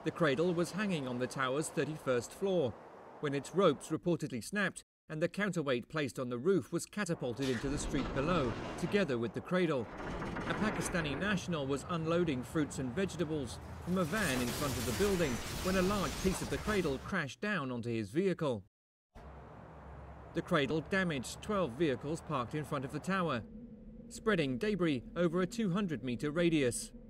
The cradle was hanging on the tower's 31st floor when its ropes reportedly snapped and the counterweight placed on the roof was catapulted into the street below, together with the cradle. A Pakistani national was unloading fruits and vegetables from a van in front of the building when a large piece of the cradle crashed down onto his vehicle. The cradle damaged 12 vehicles parked in front of the tower, spreading debris over a 200-meter radius.